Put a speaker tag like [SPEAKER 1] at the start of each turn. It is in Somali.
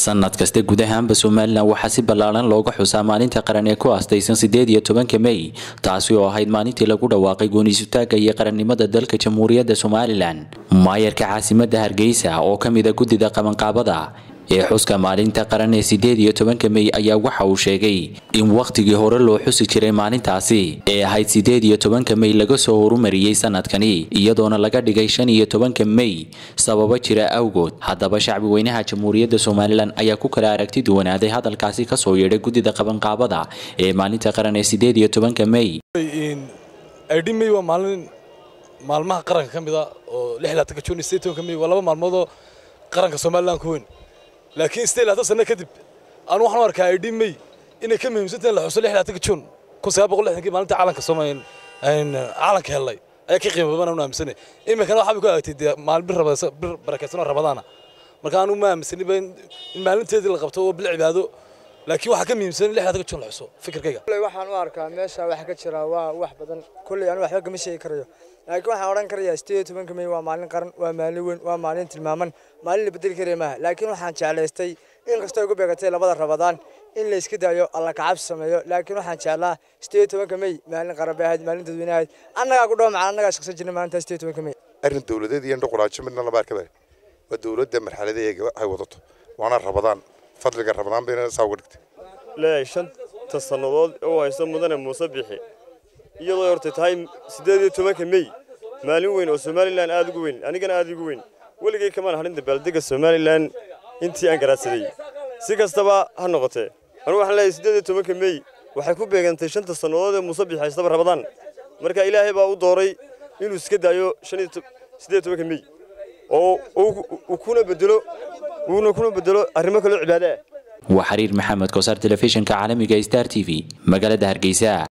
[SPEAKER 1] sanad kasta guud ahaanba Soomaaliland waxaa si ballaaran looga xusaa maalinta qaran ee ku aastaysan 18 May taasi oo ahayd maalintii lagu dhawaaqay go'aansitaanka iyo qarannimada dalka Jamhuuriyadda Soomaaliland. Maayarka caasimadda Hargeysa oo kamid ah gudida qabanqaabada ee xuska maalinta qaran ee 18 May ayaa waxa uu sheegay in waqtigii hore loo xusi jiray maalintaasi ee ahayd 18 May laga soo horumariyay sanadkani iyadoona laga dhigay 15 May sababa jira awgood. Haddaba shacbi weynaha Jamhuuriyadda Soomaaliland ayaa ku kala aragti duwanaaday hadalkaasi ka soo yeedhay gudida qabanqaabada ee maalinta qaran ee 18 May.
[SPEAKER 2] May waa maalmaha qaranka kamid ah oo 16 June 18 May waa laba maalmood oo qaranka Soomaaliland ku weyn. laakiin still hada sanad kadib aan waxaan arkaa May inay ka muhiimsantahay la xuso 16 June 1960 maalinta calanka Soomaaliland calanka helay ayaa ka qiimo badan u aaminsanay imika waxa ku agtay maalin bir barakeysan Ramadaan marka aanu ma aaminsanay in maalinteedii la qabto oo bil cibaado laakiin waxa ka muhiimsan 16 June la xuso fikirkayga
[SPEAKER 3] waxaan u arkaa meesha wax ka jira waa wax badan kulli aan waxba kama sheegi karayo laakiin waxaan oran karayaa 18 May waa maalin qaran waa maalin weyn waa maalin tilmaaman maalin la bedeli karay ma laakiin waxaan jeclaystay in kasta ugu beegatay labada Ramadaan in la iska daayo alla ka cabsi sameeyo laakiin waxaan jeclaa 18 May maalin qaran baa maalin dadweynaha annaga ku dhawaa annaga shaqsi jirnay maanta 18 May
[SPEAKER 4] arrin dawladeed iyo quraanjo midna la baarkada waa dawladda marxaladeeda ay wadato waana Ramadaan fadliga Ramadaan bayna soo gudbtay
[SPEAKER 5] la shanta sanadood oo hayso mudane Muuse Bixi iyadoo hortay tahay 18 May maalin weyn oo Soomaaliland aad ugu weyn anigana aad ugu weyn waligay kamaan harin dabaaldega Soomaaliland intii aan garaadsaday si kastaba ha noqotee anigu waxaan leeyahay 18 May waxay ku beegantay shanta sanadood ee Muuse Bixi haysta Ramadaan marka Ilaahay baa u dooray inuu iska daayo 18 May oo kuna bedelo arrimo kale cibaado ah.
[SPEAKER 1] وحرير محمد كوسار تلفزيون كعالمي Star TV مقالة هرقيسة.